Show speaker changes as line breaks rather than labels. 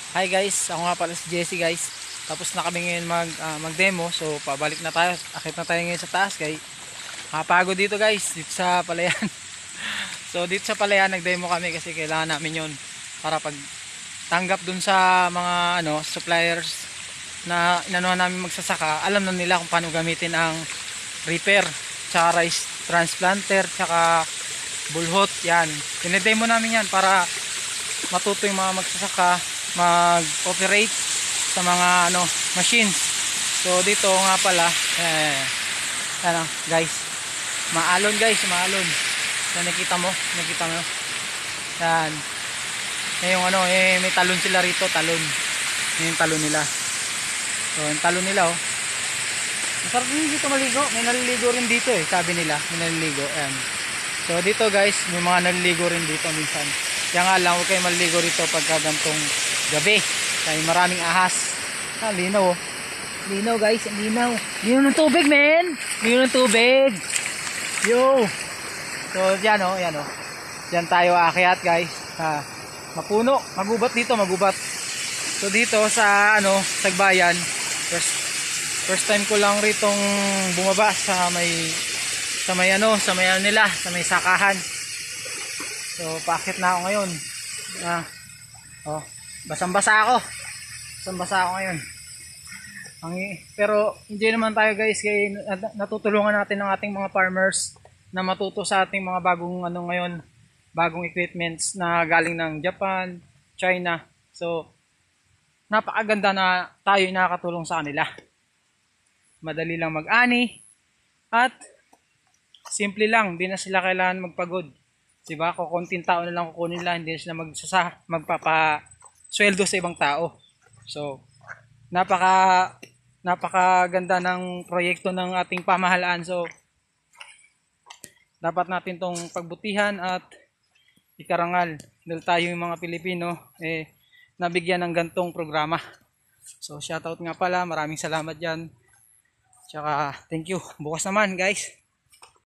Hi guys, ako nga pala si Jesse guys. Tapos na kami ngayon mag-demo. So pabalik na tayo. Akit na tayo ngayon sa taas kay kapagod dito guys, dito sa Palayan. So dito sa Palayan nag-demo kami kasi kailangan namin 'yon para pag tanggap dun sa mga suppliers na inanuhan namin magsasaka, alam na nila kung paano gamitin ang reaper, tsaka rice transplanter, tsaka bullhot. Yan. Dinedemo namin yan para matuto yung mga magsasaka mag-operate sa mga machines. So dito nga pala guys, maalon guys, maalon. So nakita mo yan. Yung may talon sila rito, talon. Yung talon nila. So yung talon nila masarap din dito maligo. May naliligo rin dito sabi nila, may naliligo. Ayan. So dito guys, may mga naliligo rin dito minsan. Kaya nga lang, huwag kayo maliligo rito pagka gantong gabi. Kaya maraming ahas. Linaw linaw guys, linaw. Linaw ng tubig men. Linaw ng tubig. Yo. So yan yan Diyan tayo aakyat guys. Mapuno, magubat dito, magubat. So dito sa Sagbayan, first time ko lang ritong bumaba sa may nila, sa may sakahan. So paakit na ako ngayon. Basang-basa ako. Basang-basa ako ngayon. Pero hindi naman tayo guys, kaya natutulungan natin ang ating mga farmers na matuto sa ating mga bagong ngayon, bagong equipments na galing ng Japan, China. So napakaganda na tayo nakakatulong sa kanila. Madali lang mag-ani at simple lang, hindi na sila kailangan magpagod. Diba? Kukunting tao na lang kukunin nila, hindi na sila magpapasweldo sa ibang tao. So napakaganda ng proyekto ng ating pamahalaan. So dapat natin tong pagbutihan at ikarangal dahil tayo yung mga Pilipino nabigyan ng gantong programa. So shoutout nga pala, maraming salamat dyan. Tsaka thank you. Bukas naman guys.